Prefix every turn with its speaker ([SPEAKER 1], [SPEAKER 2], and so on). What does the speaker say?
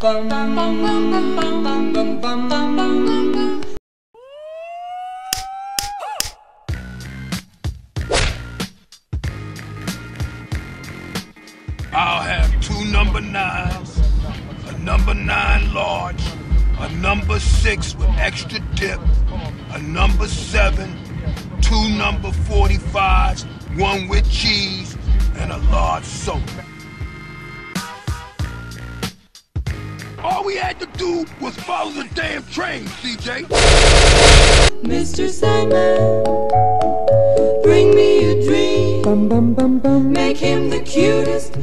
[SPEAKER 1] I'll have 2 number 9s, a number 9 large, a number 6 with extra dip, a number 7, 2 number 45s, 1 with cheese, and a large soda. All we had to do was follow the damn train, CJ.
[SPEAKER 2] Mr. Sandman, bring me a dream. Make him the cutest